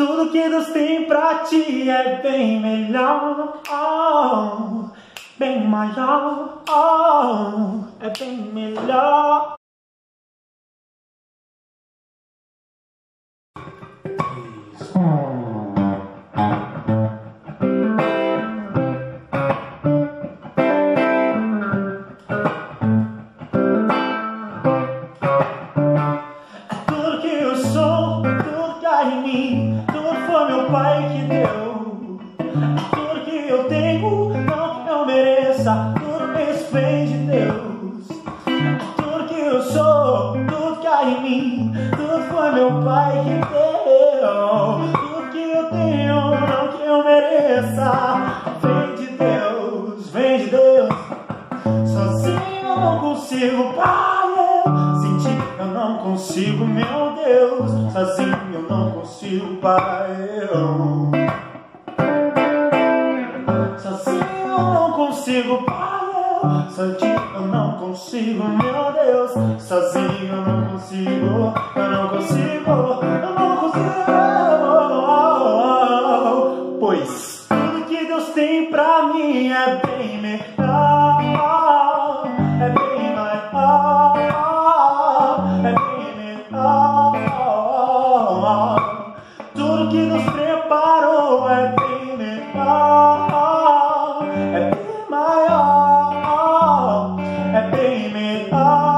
Tudo que Deus tem pra ti é bem melhor, oh, bem maior, oh, é bem melhor. Tudo que eu sou, tudo que há em mim, tudo foi meu Pai que deu. Tudo que eu tenho, não que eu mereça, tudo isso vem de Deus. Tudo que eu sou, tudo que há em mim, tudo foi meu Pai que deu. Tudo que eu tenho, não que eu mereça, vem de Deus, vem de Deus. Sozinho eu não consigo, Pai, sem ti eu não consigo, meu Deus. Sozinho eu não consigo, Pai, sozinho eu não consigo, Pai, sem ti eu não consigo, meu Deus. Sozinho eu não consigo, eu não consigo, eu não consigo. Pois tudo que Deus tem pra mim é bem melhor, é bem maior, é bem melhor. Tudo que nos preparou é bem melhor, é bem maior, é bem melhor.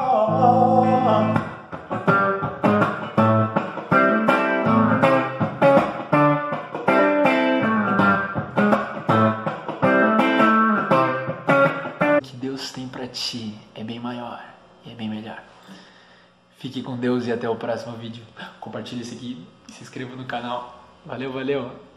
O que Deus tem pra ti é bem maior e é bem melhor. Fique com Deus e até o próximo vídeo. Compartilhe esse aqui e se inscreva no canal. Valeu, valeu!